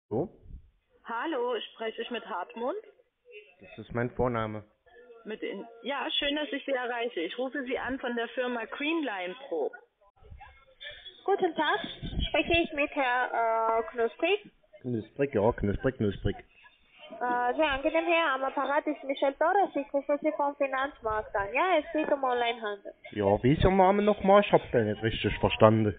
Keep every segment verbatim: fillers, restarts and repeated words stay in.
So, Hallo, spreche ich mit Hartmut? das ist mein Vorname. Mit in ja, schön, dass ich Sie erreiche. Ich rufe Sie an von der Firma Greenline Pro. Guten Tag, spreche ich mit Herr äh, Knusprig. Knusprig, ja, knusprig, knusprig. Äh, sehr angenehm, Herr. Am Apparat ist Michelle Torres. Ich rufe Sie vom Finanzmarkt an. Ja, es geht um Onlinehandel. Ja, wie ist Ihr Name nochmal? Ich hab's ja nicht richtig verstanden.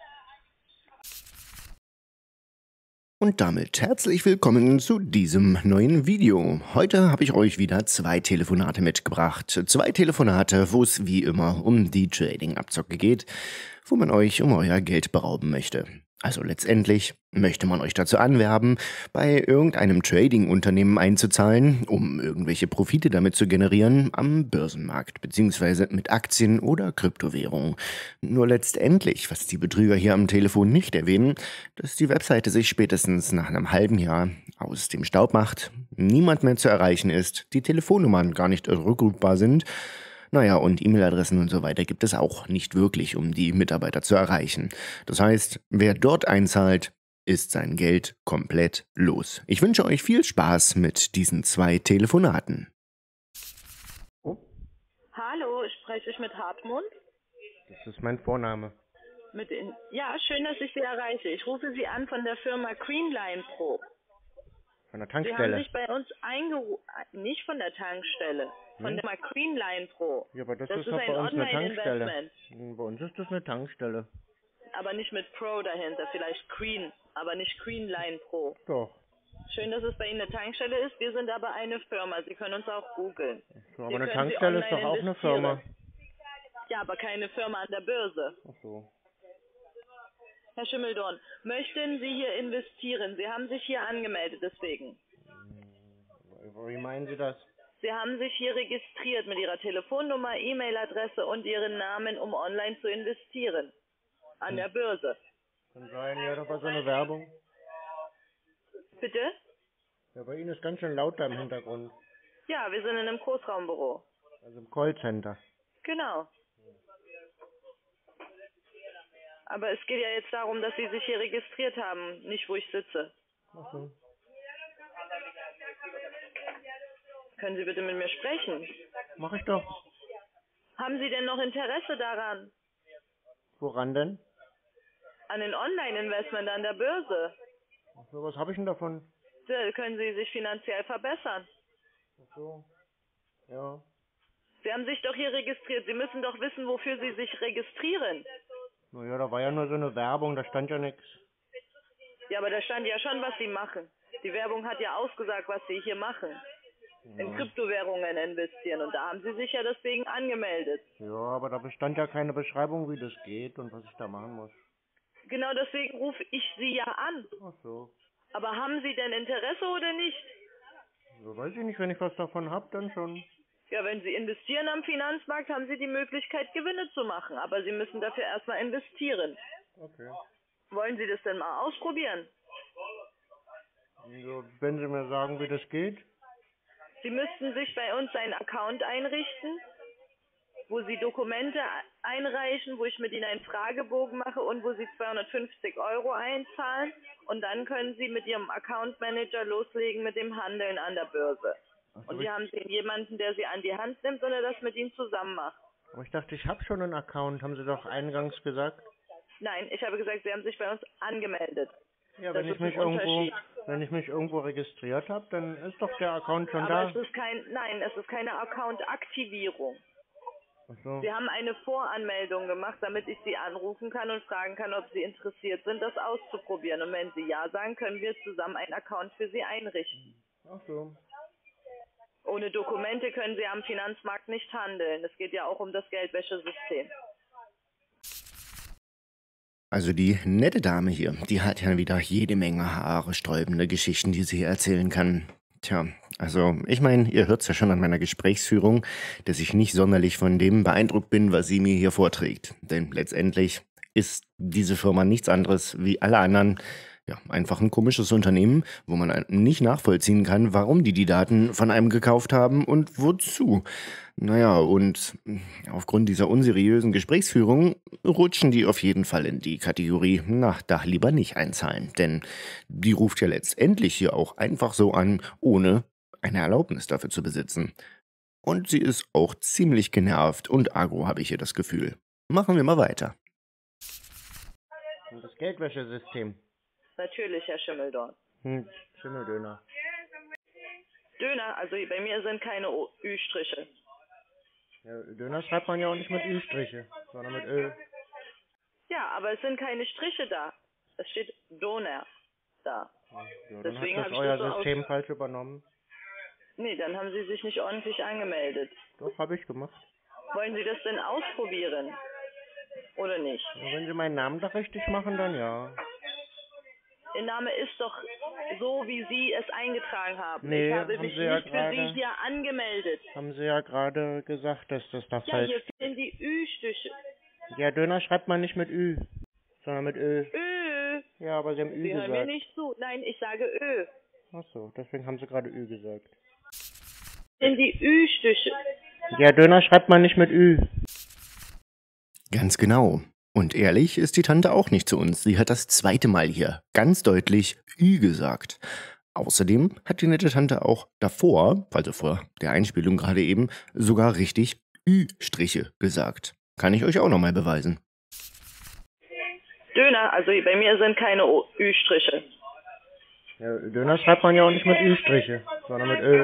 Und damit herzlich willkommen zu diesem neuen Video. Heute habe ich euch wieder zwei Telefonate mitgebracht. Zwei Telefonate, wo es wie immer um die Trading-Abzocke geht, wo man euch um euer Geld berauben möchte. Also letztendlich möchte man euch dazu anwerben, bei irgendeinem Trading-Unternehmen einzuzahlen, um irgendwelche Profite damit zu generieren am Börsenmarkt bzw. mit Aktien oder Kryptowährungen. Nur letztendlich, was die Betrüger hier am Telefon nicht erwähnen, dass die Webseite sich spätestens nach einem halben Jahr aus dem Staub macht, niemand mehr zu erreichen ist, die Telefonnummern gar nicht rückrufbar sind. Naja, und E-Mail-Adressen und so weiter gibt es auch nicht wirklich, um die Mitarbeiter zu erreichen. Das heißt, wer dort einzahlt, ist sein Geld komplett los. Ich wünsche euch viel Spaß mit diesen zwei Telefonaten. Oh, Hallo, spreche ich mit Hartmut? das ist mein Vorname. Mit in ja, schön, dass ich Sie erreiche. Ich rufe Sie an von der Firma Greenline Pro. Von der Sie haben Tankstelle. sich bei uns eingerufen, nicht von der Tankstelle, von Hm? der Firma Greenline Pro. Ja, aber das, Das ist ist doch ein bei uns eine Tankstelle. Online-Investment, Hm, Bei uns ist das eine Tankstelle. aber nicht mit Pro dahinter, vielleicht Green, aber nicht Greenline Pro. Doch. Schön, dass es bei Ihnen eine Tankstelle ist. Wir sind aber eine Firma. Sie können uns auch googeln. So, aber Wir eine können Sie Tankstelle ist online doch auch eine investieren. Firma. Ja, aber keine Firma an der Börse. Ach so. Herr Schimmeldorn, möchten Sie hier investieren? Sie haben sich hier angemeldet, deswegen. Wie meinen Sie das? Sie haben sich hier registriert mit Ihrer Telefonnummer, E-Mail-Adresse und Ihren Namen, um online zu investieren. An der Börse. Kann sein, ja, doch war so eine Werbung. Bitte? Ja, bei Ihnen ist ganz schön laut da im Hintergrund. Ja, wir sind in einem Großraumbüro. Also im Callcenter. Genau. Aber es geht ja jetzt darum, dass Sie sich hier registriert haben, nicht wo ich sitze. Ach so. Können Sie bitte mit mir sprechen? Mach ich doch. Haben Sie denn noch Interesse daran? Woran denn? An ein Online-Investment an der Börse? Ach so, was habe ich denn davon? Da können Sie sich finanziell verbessern. Ach so. Ja. Sie haben sich doch hier registriert. Sie müssen doch wissen, wofür Sie sich registrieren. Naja, da war ja nur so eine Werbung, da stand ja nichts. Ja, aber da stand ja schon, was Sie machen. Die Werbung hat ja ausgesagt, was Sie hier machen. In Kryptowährungen investieren. Und da haben Sie sich ja deswegen angemeldet. Ja, aber da stand ja keine Beschreibung, wie das geht und was ich da machen muss. Genau deswegen rufe ich Sie ja an. Ach so. Aber haben Sie denn Interesse oder nicht? So weiß ich nicht, wenn ich was davon hab, dann schon. Ja, wenn Sie investieren am Finanzmarkt, haben Sie die Möglichkeit, Gewinne zu machen. Aber Sie müssen dafür erstmal investieren. Okay. Wollen Sie das denn mal ausprobieren? Also, wenn Sie mir sagen, wie das geht. Sie müssten sich bei uns einen Account einrichten, wo Sie Dokumente einreichen, wo ich mit Ihnen einen Fragebogen mache und wo Sie zweihundertfünfzig Euro einzahlen. Und dann können Sie mit Ihrem Account Manager loslegen mit dem Handeln an der Börse. Ach so, Und ich, hier haben Sie jemanden, der Sie an die Hand nimmt und der das mit Ihnen zusammen macht. aber ich dachte, ich habe schon einen Account, haben Sie doch eingangs gesagt. Nein, ich habe gesagt, Sie haben sich bei uns angemeldet. Ja, Das wenn ich ist ein mich irgendwo, Unterschied. wenn ich mich irgendwo registriert habe, dann ist doch der Account schon Aber da. es ist kein, nein, es ist keine Account-Aktivierung. Ach so. Sie haben eine Voranmeldung gemacht, damit ich Sie anrufen kann und fragen kann, ob Sie interessiert sind, das auszuprobieren. Und wenn Sie ja sagen, können wir zusammen einen Account für Sie einrichten. Ach so. Ohne Dokumente können Sie am Finanzmarkt nicht handeln. Es geht ja auch um das Geldwäschesystem. Also die nette Dame hier, die hat ja wieder jede Menge haarsträubende Geschichten, die sie hier erzählen kann. Tja, also ich meine, ihr hört's ja schon an meiner Gesprächsführung, dass ich nicht sonderlich von dem beeindruckt bin, was sie mir hier vorträgt. Denn letztendlich ist diese Firma nichts anderes wie alle anderen, ja, einfach ein komisches Unternehmen, wo man nicht nachvollziehen kann, warum die die Daten von einem gekauft haben und wozu. Naja, und aufgrund dieser unseriösen Gesprächsführung rutschen die auf jeden Fall in die Kategorie, na, da lieber nicht einzahlen. Denn die ruft ja letztendlich hier auch einfach so an, ohne eine Erlaubnis dafür zu besitzen. Und sie ist auch ziemlich genervt und aggro, habe ich hier das Gefühl. Machen wir mal weiter. Und das Geldwäschesystem. Natürlich, Herr Schimmeldorn. Hm, Schimmeldöner. Döner, also bei mir sind keine O- Ü-Striche. Ja, Döner schreibt man ja auch nicht mit Ü-Striche, sondern mit Ö. Ja, aber es sind keine Striche da. Es steht Doner da. Ja, dann Deswegen hat hab das ich euer das so System falsch übernommen. Nee, dann haben Sie sich nicht ordentlich angemeldet. Doch, habe ich gemacht. Wollen Sie das denn ausprobieren? Oder nicht? Ja, wenn Sie meinen Namen da richtig machen, dann ja. Ihr Name ist doch so, wie Sie es eingetragen haben. Nee, ich habe haben mich Sie ja nicht für gerade- Sie hier angemeldet. Haben Sie ja gerade gesagt, dass das da Ja, falsch hier ist. fehlen die Ü-Stiche. Ja, Döner schreibt man nicht mit Ü, sondern mit Ö. Ö. Ja, aber Sie haben Ü Sie hören mir gesagt. nicht zu. Nein, ich sage Ö. Ach so, deswegen haben Sie gerade Ü gesagt. In die Ü-Stiche. Ja, Döner schreibt man nicht mit Ü. Ganz genau. Und ehrlich ist die Tante auch nicht zu uns. Sie hat das zweite Mal hier ganz deutlich Ü gesagt. Außerdem hat die nette Tante auch davor, also vor der Einspielung gerade eben, sogar richtig Ü-Striche gesagt. Kann ich euch auch nochmal beweisen. Döner, also bei mir sind keine O- Ü-Striche. Ja, Döner schreibt man ja auch nicht mit Ü-Striche, sondern mit Ö.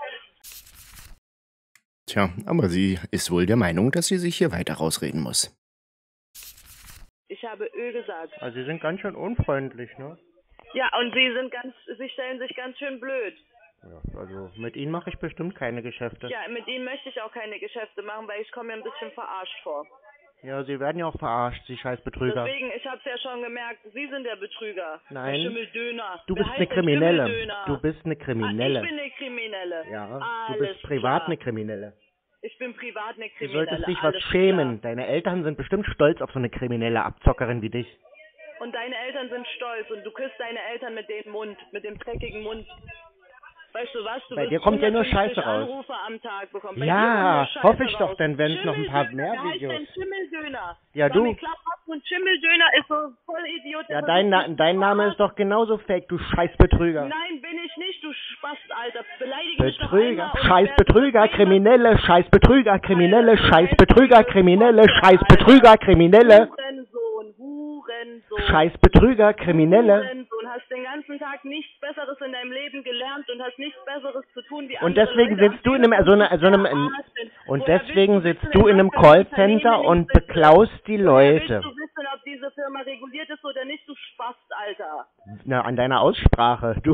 Tja, aber sie ist wohl der Meinung, dass sie sich hier weiter rausreden muss. Ich habe Ö gesagt. Also Sie sind ganz schön unfreundlich, ne? Ja, und Sie sind ganz, Sie stellen sich ganz schön blöd. Ja, also mit Ihnen mache ich bestimmt keine Geschäfte. Ja, mit Ihnen möchte ich auch keine Geschäfte machen, weil ich komme mir ein bisschen verarscht vor. Ja, Sie werden ja auch verarscht, Sie scheiß Betrüger. Deswegen, ich habe es ja schon gemerkt, Sie sind der Betrüger. Nein. Der Schimmeldöner. Du Wer bist heißt eine denn Kriminelle. Schimmeldöner? Du bist eine Ah, Kriminelle. ich bin eine Kriminelle. Ja, du Alles bist privat klar. eine Kriminelle. Ich bin privat eine Du Kriminelle. solltest dich was alles schämen. Klar. Deine Eltern sind bestimmt stolz auf so eine kriminelle Abzockerin wie dich. Und deine Eltern sind stolz und du küsst deine Eltern mit dem Mund, mit dem dreckigen Mund. Weißt du was? Du Bei wirst dir kommt ja nur hundertfünfzig Scheiße raus. Anrufe am Tag bekommen. Bei Ja, dir kommt nur Scheiße hoffe ich doch, raus. denn wenn es noch ein paar Schimmeldöner, mehr wer heißt Videos- denn Schimmeldöner? Ja, Mach du. mir Klapp ab und Schimmeldöner ist so voll Idiot. Ja, der dein, Na versucht, dein Name ist doch genauso fake, du scheiß Betrüger. Nein, bin ich nicht, du Spast, Alter. Beleidige mich doch Betrüger, einmal und scheiß ich werde Betrüger, das Kriminelle, scheiß Betrüger, Kriminelle, Alter, scheiß du Betrüger, weißt, Kriminelle, Alter, scheiß Betrüger, Kriminelle, Hurensohn, Hurensohn. scheiß Betrüger, Kriminelle. Hurensohn, hast den ganzen Tag nichts Besseres in deinem Leben gelernt und hast nichts Besseres zu tun wie Und andere deswegen Leute sitzt du am in einem, so, Telefon eine, so einem, verarschen. und Woher deswegen willst du sitzt wissen, du in einem was für ein Callcenter Unternehmen und ich sitze? beklaust die Woher Leute. willst du wissen, ob diese Firma reguliert ist oder nicht, du Spast, Alter? Na, an deiner Aussprache, du.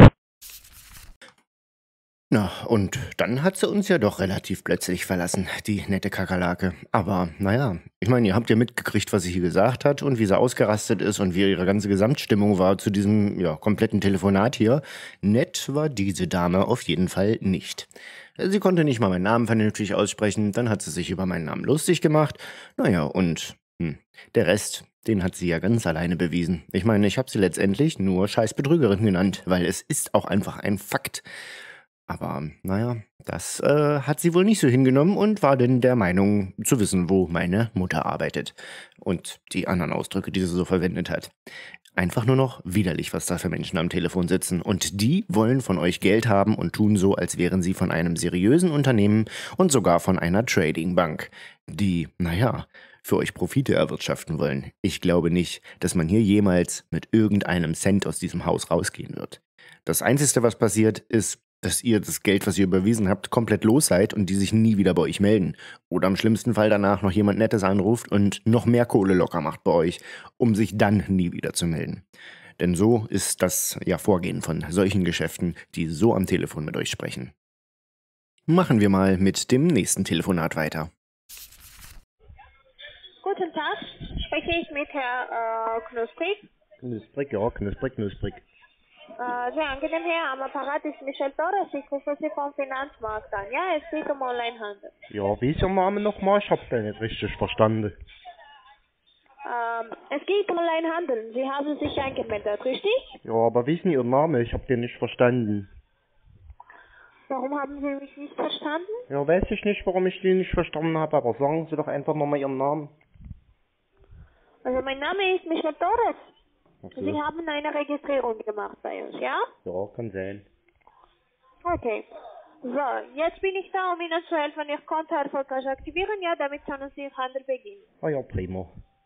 Na, und dann hat sie uns ja doch relativ plötzlich verlassen, die nette Kakerlake. Aber naja, ich meine, ihr habt ja mitgekriegt, was sie hier gesagt hat und wie sie ausgerastet ist und wie ihre ganze Gesamtstimmung war zu diesem, ja, kompletten Telefonat hier. Nett war diese Dame auf jeden Fall nicht. Sie konnte nicht mal meinen Namen vernünftig aussprechen, dann hat sie sich über meinen Namen lustig gemacht. Naja, und hm, der Rest, den hat sie ja ganz alleine bewiesen. Ich meine, ich habe sie letztendlich nur Scheißbetrügerin genannt, weil es ist auch einfach ein Fakt. Aber naja, das äh, hat sie wohl nicht so hingenommen und war denn der Meinung zu wissen, wo meine Mutter arbeitet. Und die anderen Ausdrücke, die sie so verwendet hat. Einfach nur noch widerlich, was da für Menschen am Telefon sitzen. Und die wollen von euch Geld haben und tun so, als wären sie von einem seriösen Unternehmen und sogar von einer Trading-Bank, die, naja, für euch Profite erwirtschaften wollen. Ich glaube nicht, dass man hier jemals mit irgendeinem Cent aus diesem Haus rausgehen wird. Das Einzige, was passiert, ist, dass ihr das Geld, was ihr überwiesen habt, komplett los seid und die sich nie wieder bei euch melden. Oder im schlimmsten Fall danach noch jemand Nettes anruft und noch mehr Kohle locker macht bei euch, um sich dann nie wieder zu melden. Denn so ist das ja Vorgehen von solchen Geschäften, die so am Telefon mit euch sprechen. Machen wir mal mit dem nächsten Telefonat weiter. Guten Tag, spreche ich mit Herrn äh, Knusprig? Knusprig, ja, knusprig, knusprig. Äh, sehr angenehm, Herr. Am Apparat ist Michelle Torres. Ich rufe Sie vom Finanzmarkt an. Ja, es geht um Onlinehandel. Ja, wie ist Ihr Name nochmal? Ich hab den nicht richtig verstanden. Ähm, es geht um Onlinehandel. Sie haben sich angemeldet, richtig? Ja, aber wie ist denn Ihr Name? Ich habe den nicht verstanden. Warum haben Sie mich nicht verstanden? Ja, weiß ich nicht, warum ich den nicht verstanden habe, aber sagen Sie doch einfach nochmal Ihren Namen. Also mein Name ist Michelle Torres. Ach so. Sie haben eine Registrierung gemacht bei uns, ja? Ja, kann sein. Okay. So, jetzt bin ich da, um Ihnen zu helfen, Ihr Konto erfolgreich aktivieren, ja, damit können Sie Ihr Handel beginnen. Ah ja, prima.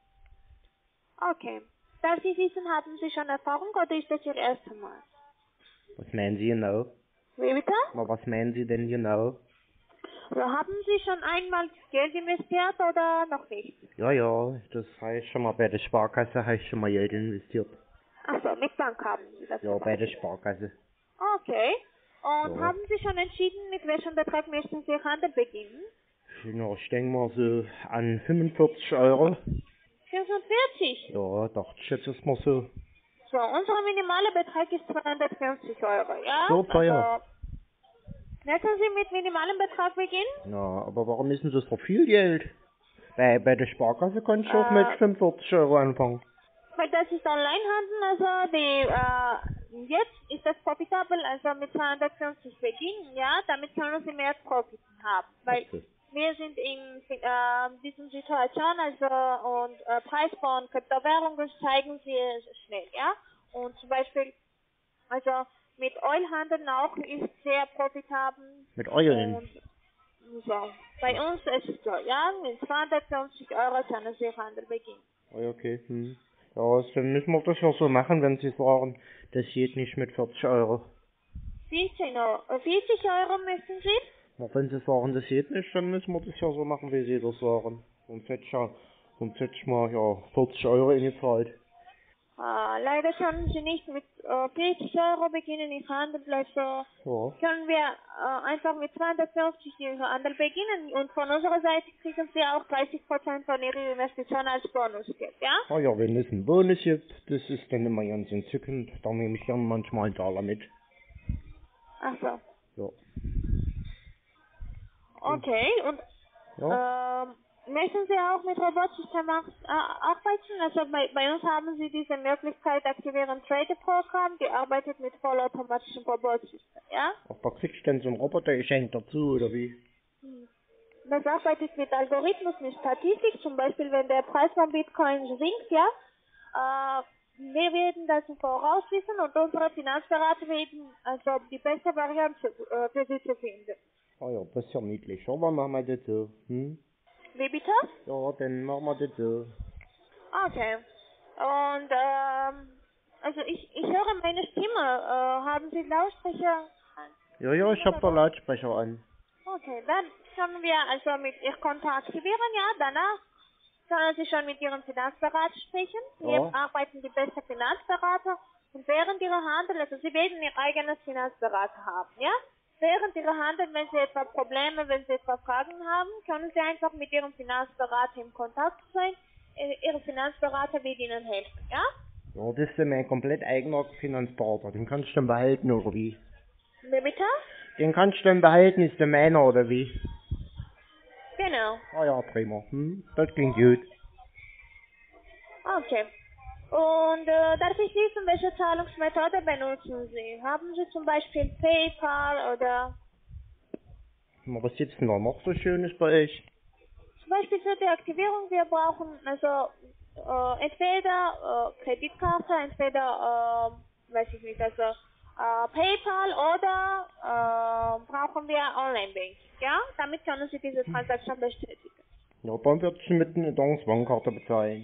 Okay. Darf ich wissen, haben Sie schon Erfahrung oder ist das Ihr erstes Mal? Was meinen Sie genau? Wie bitte? Na, was meinen Sie denn genau? So, haben Sie schon einmal Geld investiert oder noch nicht? Ja, ja, das habe ich schon mal bei der Sparkasse, habe ich schon mal Geld investiert. Achso, mit Bank haben Sie das Ja, gemacht. bei der Sparkasse. Okay. Und Ja. haben Sie schon entschieden, mit welchem Betrag möchten Sie Ihr Handel beginnen? Ja, ich denke mal so an fünfundvierzig Euro. fünfundvierzig? Ja, dachte ich jetzt erstmal so. So, unser minimaler Betrag ist zweihundertfünfzig Euro, ja? So teuer. Also, möchten Sie mit minimalem Betrag beginnen? Ja, aber warum ist denn das so viel Geld? Bei, bei der Sparkasse kann ich auch Äh, mit fünfundvierzig Euro anfangen. Weil das ist Onlinehandel, also die, äh, jetzt ist das profitabel, also mit zweihundertfünfzig beginnen, ja, damit können Sie mehr Profit haben, weil Okay. wir sind in äh, dieser Situation, also und äh, Preis von Kryptowährungen steigen sehr schnell, ja, und zum Beispiel, also mit Ölhandeln auch ist sehr profitabel Mit Eulen? und so, bei uns ist es so, ja, mit zweihundertfünfzig Euro können Sie Handel beginnen. Oh, ja, okay. Hm. Ja, also dann müssen wir das ja so machen, wenn Sie sagen, das geht nicht mit vierzig Euro. vierzig Euro, vierzig Euro möchten Sie? Na, wenn Sie sagen, das geht nicht, dann müssen wir das ja so machen, wie Sie das sagen. Sonst hätte ich ja, sonst hätte ich mal, ja, vierzig Euro eingezahlt. Äh, leider können Sie nicht mit äh, vierzig Euro beginnen, ich handel also Ja. können wir äh, einfach mit zweihundertfünfzig Ihren Handel beginnen und von unserer Seite kriegen Sie auch dreißig Prozent von Ihrer Investition als Bonusgeld, ja? Ah ja, wenn es einen Bonus gibt, das ist dann immer ganz entzückend. Da nehme ich dann manchmal einen Taler mit. Ach so. Ja. Okay, und Ja. ähm, möchten Sie auch mit Robotsystemen äh, arbeiten? Also bei, bei uns haben Sie diese Möglichkeit, aktivieren Trader-Programm, die arbeitet mit vollautomatischen Robotsystemen, ja? Ach, da kriegst du dann so ein Roboter-Geschenk dazu, oder wie? Das arbeitet mit Algorithmus, mit Statistik, zum Beispiel wenn der Preis von Bitcoin sinkt, ja, äh, wir werden das im Voraus wissen und unsere Finanzberater werden also die beste Variante äh, für Sie zu finden. Ah ja, das ist ja niedlich. Aber machen wir das so. Hm? Wie bitte? Ja, dann machen wir das so. Okay. Und ähm, also ich, ich höre meine Stimme. Äh, haben Sie Lautsprecher? Ja, ja, ich hab da Lautsprecher an. Okay, dann können wir also mit Ihr Konto aktivieren, ja. Danach können Sie schon mit Ihrem Finanzberater sprechen. Wir Ja. arbeiten die besten Finanzberater und während Ihrer Handel, also Sie werden Ihr eigenes Finanzberater haben, ja. Während Ihrer Handel, wenn Sie etwa Probleme, wenn Sie etwa Fragen haben, können Sie einfach mit Ihrem Finanzberater in Kontakt sein. Ihre Finanzberater wird Ihnen helfen, ja? Ja, das ist dann mein komplett eigener Finanzberater. Den kannst du dann behalten, oder wie? Wie bitte? Den kannst du dann behalten, ist der meiner, oder wie? Genau. Ah ja, prima. Hm? Das klingt gut. Okay. Und äh, darf ich wissen, welche Zahlungsmethode benutzen Sie? Haben Sie zum Beispiel PayPal oder Na, was gibt's denn da noch so Schönes bei euch? zum Beispiel für die Aktivierung, wir brauchen also äh, entweder äh, Kreditkarte, entweder, äh, weiß ich nicht, also äh, PayPal oder äh, brauchen wir Online-Banking, ja? Damit können Sie diese Transaktion bestätigen. Ja, dann wird ich mit einer Bankkarte bezahlen.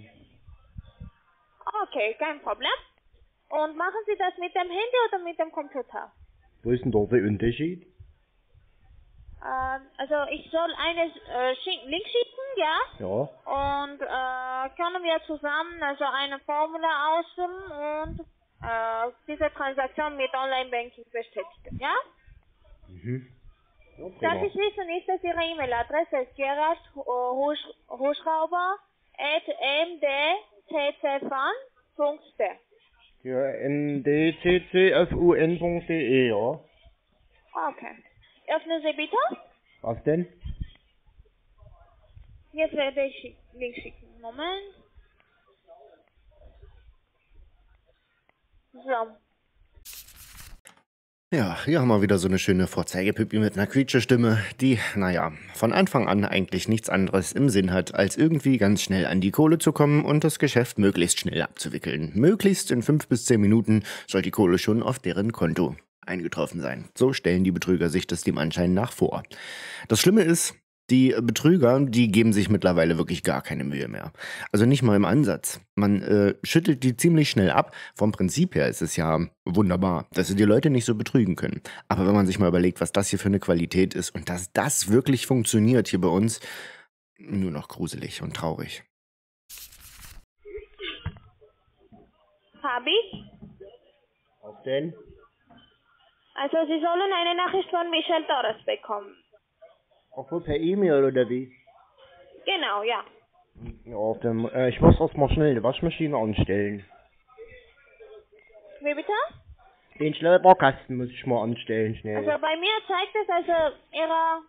Okay, kein Problem. Und machen Sie das mit dem Handy oder mit dem Computer? Wo ist denn da der Unterschied? Ähm, also ich soll eine äh, schick, Link schicken, ja? Ja. Und äh, können wir zusammen also eine Formular ausfüllen und äh, diese Transaktion mit Online-Banking bestätigen, ja? Mhm. Ja, Darf prima. ich wissen, ist das Ihre E-Mail-Adresse? Gerhard Husch, Huschrauber at m d c c fun punkt d. Ja, n d c c f u n punkt d e, ja. Okay. Öffnen Sie bitte. Was denn? Jetzt werde ich schick- Link schicken. Moment. So. Ja, hier haben wir wieder so eine schöne Vorzeigepüppi mit einer Quietschestimme, die, naja, von Anfang an eigentlich nichts anderes im Sinn hat, als irgendwie ganz schnell an die Kohle zu kommen und das Geschäft möglichst schnell abzuwickeln. Möglichst in fünf bis zehn Minuten soll die Kohle schon auf deren Konto eingetroffen sein. So stellen die Betrüger sich das dem Anschein nach vor. Das Schlimme ist, die Betrüger, die geben sich mittlerweile wirklich gar keine Mühe mehr. Also nicht mal im Ansatz. Man äh, schüttelt die ziemlich schnell ab. Vom Prinzip her ist es ja wunderbar, dass sie die Leute nicht so betrügen können. Aber wenn man sich mal überlegt, was das hier für eine Qualität ist und dass das wirklich funktioniert hier bei uns, nur noch gruselig und traurig. Fabi? Was denn? Also Sie sollen eine Nachricht von Michelle Torres bekommen. Auch wohl per E-Mail oder wie? Genau, ja. Ja, auf dem, äh, ich muss erst mal schnell die Waschmaschine anstellen. Wie bitte? Den Schnellbaukasten muss ich mal anstellen, schnell. Also bei mir zeigt es, also Ihre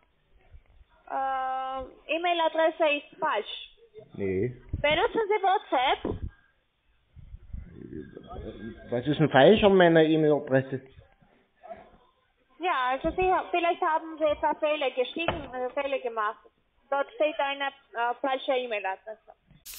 äh, E-Mail-Adresse ist falsch. Nee. Benutzen Sie WhatsApp? Was ist denn falsch an meiner E-Mail-Adresse? Ja, also Sie, vielleicht haben Sie etwa Fehler geschrieben, äh, Fehler gemacht. Dort steht eine äh, falsche E-Mail-Adresse.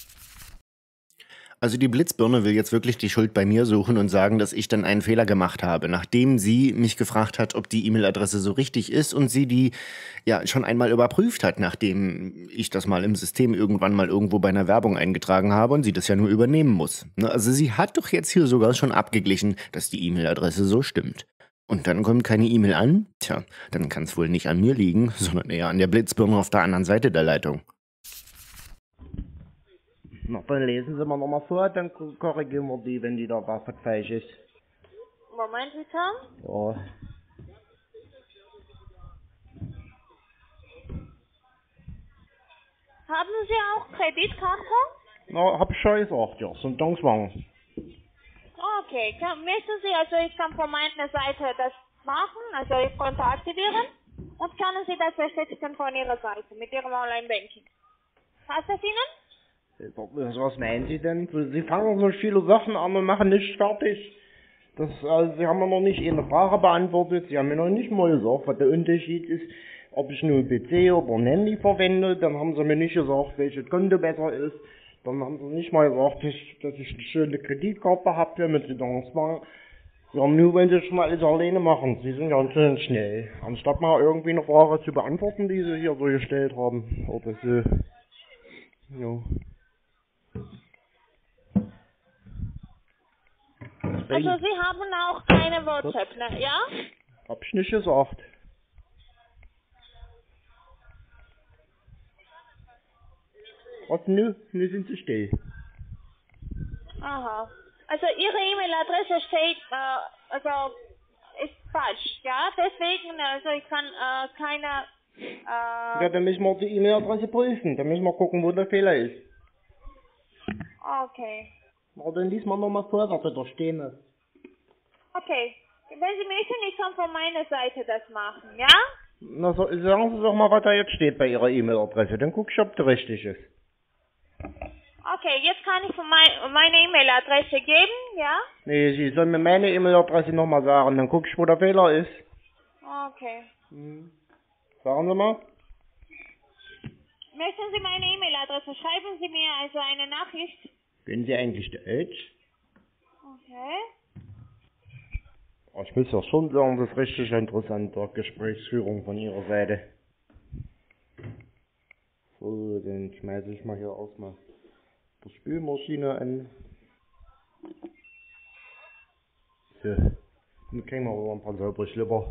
Also die Blitzbirne will jetzt wirklich die Schuld bei mir suchen und sagen, dass ich dann einen Fehler gemacht habe, nachdem sie mich gefragt hat, ob die E-Mail-Adresse so richtig ist und sie die ja schon einmal überprüft hat, nachdem ich das mal im System irgendwann mal irgendwo bei einer Werbung eingetragen habe und sie das ja nur übernehmen muss. Also sie hat doch jetzt hier sogar schon abgeglichen, dass die E-Mail-Adresse so stimmt. Und dann kommt keine E-Mail an? Tja, dann kann es wohl nicht an mir liegen, sondern eher an der Blitzbirne auf der anderen Seite der Leitung. Na, dann lesen Sie mal nochmal vor, dann korrigieren wir die, wenn die da was falsch ist. Moment bitte. Ja. Haben Sie auch Kreditkarte? Na, hab ich schon gesagt, ja, sind Dankzwang. Okay, kann, möchten Sie, also ich kann von meiner Seite das machen, also Ihr Konto aktivieren und können Sie das bestätigen von Ihrer Seite mit Ihrem Online-Banking. Passt das Ihnen? Was meinen Sie denn? Sie fangen so viele Sachen an und machen nicht fertig. Das, also, Sie haben mir noch nicht eine Frage beantwortet. Sie haben mir noch nicht mal gesagt, was der Unterschied ist, ob ich nur ein P C oder ein Handy verwende. Dann haben Sie mir nicht gesagt, welches Konto besser ist. Dann haben Sie nicht mal gesagt, dass ich, dass ich eine schöne Kreditkarte habe mit Dankzwang. Ja, nur wenn Sie schon mal alles alleine machen. Sie sind ganz schön schnell. Anstatt mal irgendwie eine Frage zu beantworten, die Sie hier so gestellt haben. Oder so. Ja. Also Sie haben auch keine WhatsApp, ne? Ja? Hab ich nicht gesagt. Was, nö, nö sind Sie still. Aha. Also Ihre E-Mail-Adresse steht, äh, also ist falsch, ja? Deswegen, also ich kann äh, keine, äh... Ja, dann müssen wir die E-Mail-Adresse prüfen. Dann müssen wir gucken, wo der Fehler ist. Okay. Na, dann lies mal nochmal vor, was da stehen ist. Okay. Wenn Sie möchten, ich kann von meiner Seite das machen, ja? Na, so, sagen Sie doch mal, was da jetzt steht bei Ihrer E-Mail-Adresse. Dann guck ich, ob der richtig ist. Okay, jetzt kann ich von mein, meine E-Mail-Adresse geben, ja? Nee, Sie sollen mir meine E-Mail-Adresse nochmal sagen. Dann guck ich, wo der Fehler ist. Okay. Hm. Sagen Sie mal. Möchten Sie meine E-Mail-Adresse? Schreiben Sie mir also eine Nachricht. Können Sie eigentlich Deutsch? Okay. Ich muss ja schon sagen, das ist richtig interessante Gesprächsführung von Ihrer Seite. So, dann schmeiße ich mal hier erstmal die Spülmaschine an. So, dann kriegen wir aber ein paar saubere Schlipper.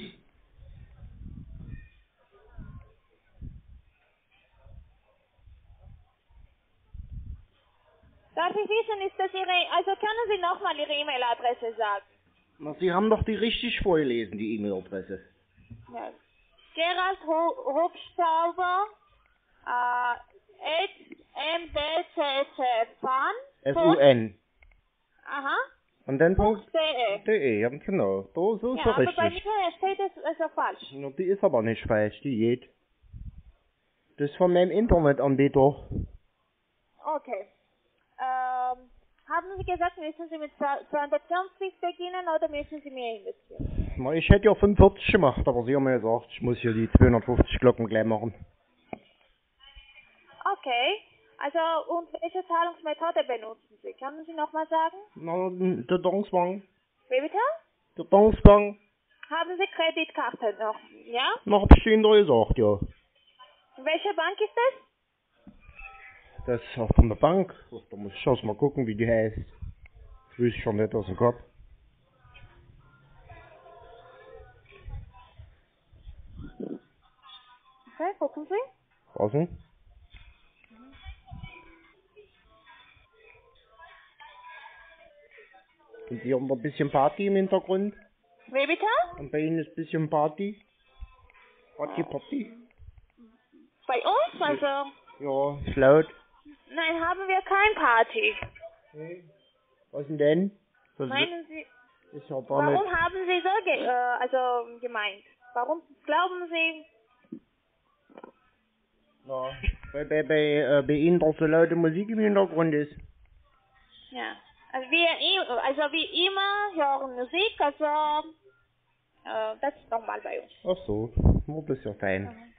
Darf ich wissen, ist das Ihre, also können Sie nochmal Ihre E-Mail-Adresse sagen? Na, Sie haben doch die richtig vorgelesen, die E-Mail-Adresse. Ja. Gerald Ho Hubstauber, äh, at m b c c fun. F U N. Aha. Und dann Punkt .de. .de, ja genau. So, so ist Ja, er aber bei richtig. mir steht es also falsch. Na, die ist aber nicht falsch, die geht. Das ist von meinem Internetanbieter. Okay. Ähm, Haben Sie gesagt, müssen Sie mit zweihundertfünfzig beginnen oder müssen Sie mehr investieren? Na, ich hätte ja fünfundvierzig gemacht, aber Sie haben mir gesagt, ich muss hier die zweihundertfünfzig Glocken gleich machen. Okay. Also, und welche Zahlungsmethode benutzen Sie? Können Sie nochmal sagen? Na, der Dongspang. Wie bitte? Der Dongspang. Haben Sie Kreditkarte noch? Ja? Na, hab ich Ihnen doch gesagt, ja. Welche Bank ist das? Das ist auch von der Bank. Da muss ich erst mal gucken, wie die heißt. Das weiß ich schon nicht aus dem Kopf. Okay, gucken Sie. Was denn? Und Sie haben da ein bisschen Party im Hintergrund? Wie bitte? Und bei Ihnen ist ein bisschen Party? Party, Party? Bei uns? Also, Ja, ist laut. nein, haben wir kein Party. Was denn denn? Das Meinen Sie, ist ja da warum nicht. haben Sie so ge äh, also gemeint? Warum glauben Sie? Ja, weil bei, bei, äh, bei Ihnen doch so laute Musik im Hintergrund ist. Ja, also wir, i- also wie immer hören Musik, also äh, das ist normal bei uns. Ach so, oh, das ist ja fein.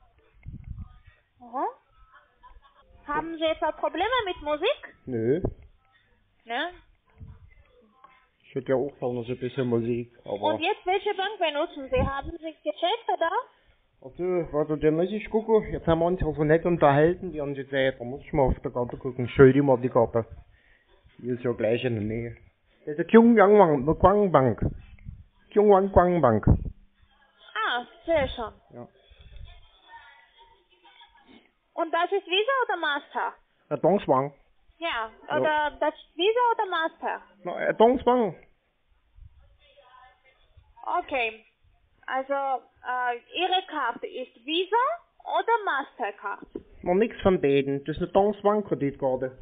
Aha. Haben Sie etwa Probleme mit Musik? Nö, Ne? ich hätte ja auch gerne so ein bisschen Musik, aber... Und jetzt welche Bank benutzen Sie? Haben Sie gecheckt oder? Ach so, warte, dann muss ich gucken. Jetzt haben wir uns ja so nett unterhalten, die haben gesagt, da muss ich mal auf der Karte gucken. Schau dir mal die Karte. Die ist ja gleich in der Nähe. Das ist die Kyungyang Kwang Bank. Kyungyang Kwang Bank. Ah, sehr schön. Ja. Und das ist Visa oder Master? Äh, Dongspang. Ja, oder das ist Visa oder Master? Na, äh, Dongspang. Okay, also äh, Ihre Karte ist Visa oder Mastercard? Noch nichts von beiden. Das ist eine Dongspang Kreditkarte.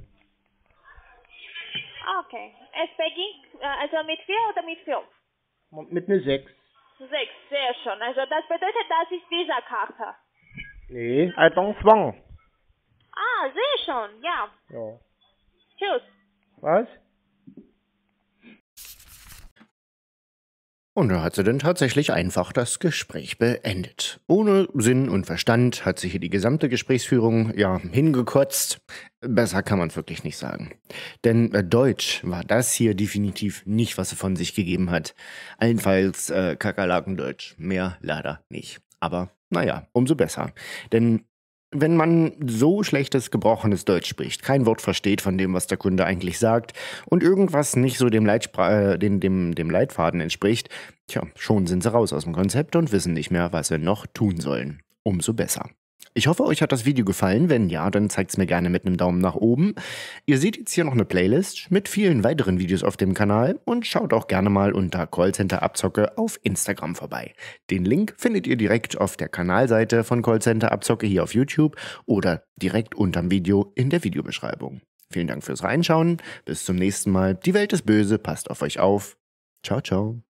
Okay, es beginnt äh, also mit vier oder mit fünf? Mit einer sechs. Sechs, sehr schön. Also das bedeutet, das ist Visa-Karte. Nee, äh, Dongspang. Ah, sehr schön, ja. Ja. Tschüss. Was? Und da hat sie dann tatsächlich einfach das Gespräch beendet. Ohne Sinn und Verstand hat sich hier die gesamte Gesprächsführung ja hingekotzt. Besser kann man wirklich nicht sagen. Denn äh, Deutsch war das hier definitiv nicht, was sie von sich gegeben hat. Allenfalls äh, Kakerlakendeutsch. Mehr leider nicht. Aber naja, umso besser. Denn wenn man so schlechtes, gebrochenes Deutsch spricht, kein Wort versteht von dem, was der Kunde eigentlich sagt und irgendwas nicht so dem, Leitspra äh, dem, dem, dem Leitfaden entspricht, tja, schon sind sie raus aus dem Konzept und wissen nicht mehr, was sie noch tun sollen. Umso besser. Ich hoffe, euch hat das Video gefallen. Wenn ja, dann zeigt es mir gerne mit einem Daumen nach oben. Ihr seht jetzt hier noch eine Playlist mit vielen weiteren Videos auf dem Kanal und schaut auch gerne mal unter Callcenter Abzocke auf Instagram vorbei. Den Link findet ihr direkt auf der Kanalseite von Callcenter Abzocke hier auf YouTube oder direkt unterm Video in der Videobeschreibung. Vielen Dank fürs Reinschauen. Bis zum nächsten Mal. Die Welt ist böse. Passt auf euch auf. Ciao, ciao.